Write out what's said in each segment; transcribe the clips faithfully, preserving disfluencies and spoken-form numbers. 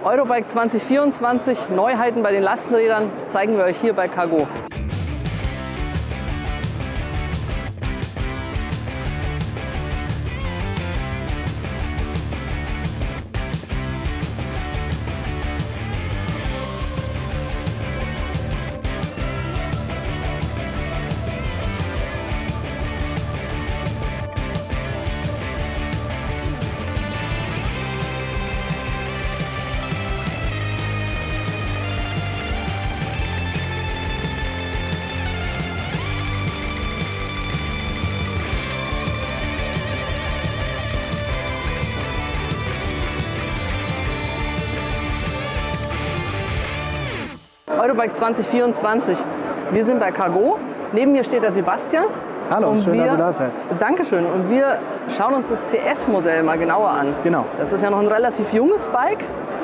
Eurobike zwanzig vierundzwanzig, Neuheiten bei den Lastenrädern zeigen wir euch hier bei Cargo. Eurobike zwanzig vierundzwanzig. Wir sind bei Cargo. Neben mir steht der Sebastian. Hallo, und schön, wir, dass ihr da seid. Dankeschön. Und wir schauen uns das C S-Modell mal genauer an. Genau. Das ist ja noch ein relativ junges Bike.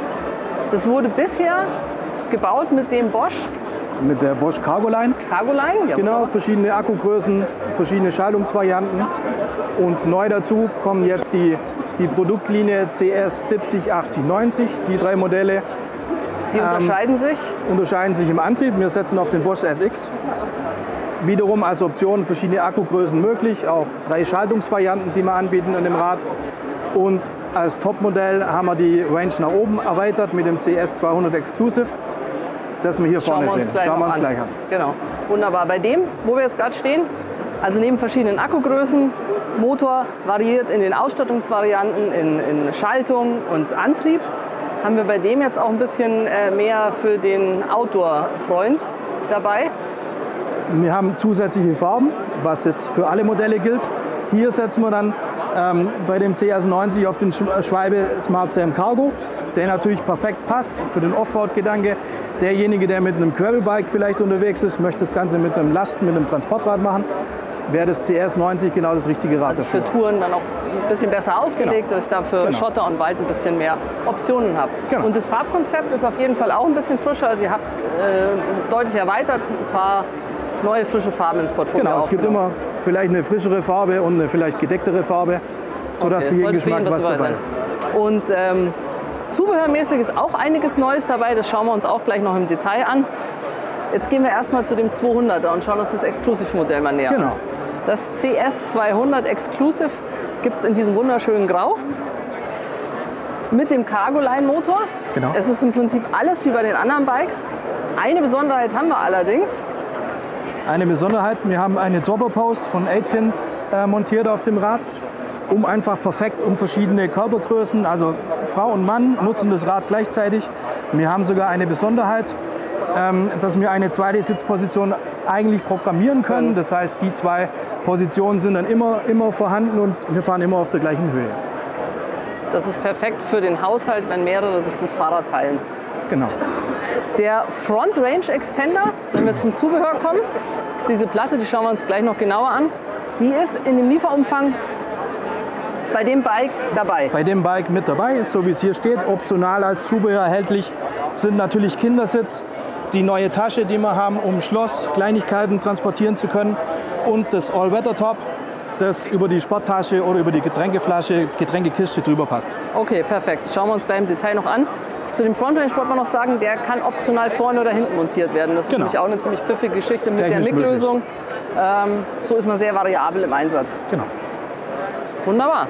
Das wurde bisher gebaut mit dem Bosch. Mit der Bosch Cargoline. Cargoline, ja. Genau, verschiedene Akkugrößen, verschiedene Schaltungsvarianten. Und neu dazu kommen jetzt die, die Produktlinie C S siebzig, achtzig, neunzig. Die drei Modelle. Die unterscheiden ähm, sich? Unterscheiden sich im Antrieb. Wir setzen auf den Bosch S X. Wiederum als Option verschiedene Akkugrößen möglich, auch drei Schaltungsvarianten, die wir anbieten an dem Rad. Und als Topmodell haben wir die Range nach oben erweitert mit dem C S zweihundert Exclusive, das wir hier Schauen vorne wir uns sehen. gleich Schauen wir uns an. gleich an. Genau, wunderbar. Bei dem, wo wir jetzt gerade stehen, also neben verschiedenen Akkugrößen, Motor variiert in den Ausstattungsvarianten, in, in Schaltung und Antrieb, haben wir bei dem jetzt auch ein bisschen äh, mehr für den Outdoor-Freund dabei. Wir haben zusätzliche Farben, was jetzt für alle Modelle gilt. Hier setzen wir dann ähm, bei dem C S neunzig auf den Schwalbe Smart Sam Cargo, der natürlich perfekt passt für den Offroad-Gedanke. Derjenige, der mit einem Gravelbike vielleicht unterwegs ist, möchte das Ganze mit einem Lasten-, mit einem Transportrad machen, wäre das C S neunzig genau das richtige Rad Also dafür. für Touren dann auch ein bisschen besser ausgelegt, Genau. dass ich da für Genau. Schotter und Wald ein bisschen mehr Optionen habe. Genau. Und das Farbkonzept ist auf jeden Fall auch ein bisschen frischer. Also ihr habt äh, deutlich erweitert, ein paar neue frische Farben ins Portfolio Genau, es gibt immer vielleicht eine frischere Farbe und eine vielleicht gedecktere Farbe, sodass Okay, für jeden sollte für Geschmack jeden was was dabei dabei ist. Und ähm, zubehörmäßig ist auch einiges Neues dabei. Das schauen wir uns auch gleich noch im Detail an. Jetzt gehen wir erstmal zu dem zweihunderter und schauen uns das Exclusive-Modell mal näher Genau. an. Das C S zweihundert Exclusive gibt es in diesem wunderschönen Grau mit dem Cargoline-Motor. Genau. Es ist im Prinzip alles wie bei den anderen Bikes. Eine Besonderheit haben wir allerdings. Eine Besonderheit, wir haben eine Dropper-Post von acht Pins äh, montiert auf dem Rad, um einfach perfekt um verschiedene Körpergrößen, also Frau und Mann nutzen das Rad gleichzeitig. Wir haben sogar eine Besonderheit, ähm, dass wir eine zweite Sitzposition eigentlich programmieren können. Das heißt, die zwei Positionen sind dann immer, immer vorhanden und wir fahren immer auf der gleichen Höhe. Das ist perfekt für den Haushalt, wenn mehrere sich das Fahrrad teilen. Genau. Der Front Range Extender, wenn wir zum Zubehör kommen, ist diese Platte, die schauen wir uns gleich noch genauer an. Die ist in dem Lieferumfang bei dem Bike dabei. Bei dem Bike mit dabei ist, so wie es hier steht, optional als Zubehör erhältlich, sind natürlich Kindersitz, die neue Tasche, die wir haben, um Schloss, Kleinigkeiten transportieren zu können und das All-Weather-Top, das über die Sporttasche oder über die Getränkeflasche, Getränkekiste drüber passt. Okay, perfekt. Das schauen wir uns gleich im Detail noch an. Zu dem Front Range wollte man noch sagen, der kann optional vorne oder hinten montiert werden. Das ist Genau. nämlich auch eine ziemlich pfiffige Geschichte mit Technisch der M I G-Lösung. Ähm, so ist man sehr variabel im Einsatz. Genau. Wunderbar.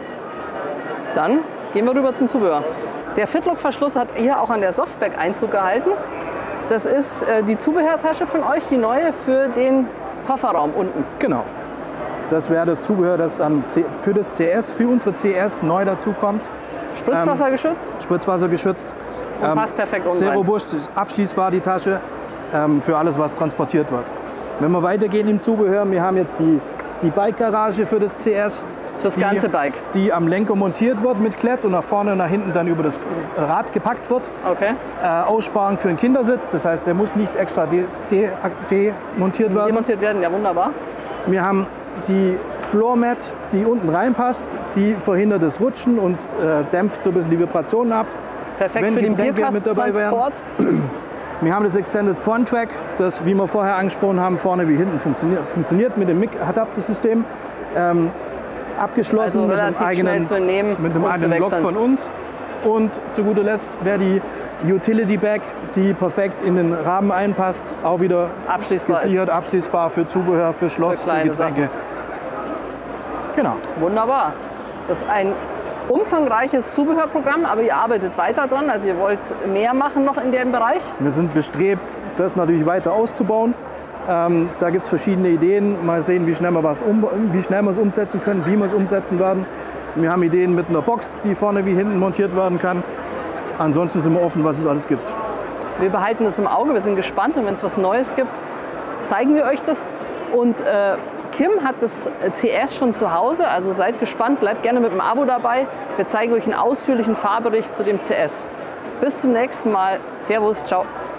Dann gehen wir rüber zum Zubehör. Der Fitlock-Verschluss hat hier auch an der Softback Einzug gehalten. Das ist äh, die Zubehörtasche von euch, die neue für den Kofferraum unten. Genau. Das wäre das Zubehör, das am C für das C S, für unsere C S neu dazukommt. Spritzwasser geschützt Spritzwasser geschützt. und passt perfekt unten Sehr rein. robust, ist abschließbar die Tasche ähm, für alles, was transportiert wird. Wenn wir weitergehen im Zubehör, wir haben jetzt die, die Bike-Garage für das C S. Fürs die, ganze Bike. Die am Lenker montiert wird mit Klett und nach vorne und nach hinten dann über das Rad gepackt wird. Okay. Äh, Aussparung für einen Kindersitz, das heißt, der muss nicht extra de de demontiert werden. Demontiert werden, ja wunderbar. Wir haben die Floormat, die unten reinpasst, die verhindert das Rutschen und äh, dämpft so ein bisschen die Vibrationen ab. Perfekt Wenn für den Getränke mit dabei wären. Bierkastentransport. Wir haben das Extended Front Track, das, wie wir vorher angesprochen haben, vorne wie hinten funktioniert, funktioniert mit dem M I G-Adaptersystem. Ähm, abgeschlossen Also mit einem relativ eigenen, schnell zu entnehmen mit einem und zu eigenen Block wechseln. von uns. Und zu guter Letzt wäre die Utility Bag, die perfekt in den Rahmen einpasst, auch wieder Abschließbar gesichert, abschließbar für Zubehör, für Schloss, Für für, kleine Getränke. Genau. Wunderbar. Das ist ein umfangreiches Zubehörprogramm, aber ihr arbeitet weiter dran, also ihr wollt mehr machen noch in dem Bereich. Wir sind bestrebt, das natürlich weiter auszubauen. Ähm, da gibt es verschiedene Ideen. Mal sehen, wie schnell wir was um, wie schnell wir es umsetzen können, wie wir es umsetzen werden. Wir haben Ideen mit einer Box, die vorne wie hinten montiert werden kann. Ansonsten sind wir offen, was es alles gibt. Wir behalten es im Auge, wir sind gespannt und wenn es was Neues gibt, zeigen wir euch das. Und äh, Kim hat das C S schon zu Hause, also seid gespannt, bleibt gerne mit dem Abo dabei. Wir zeigen euch einen ausführlichen Fahrbericht zu dem C S. Bis zum nächsten Mal. Servus, ciao.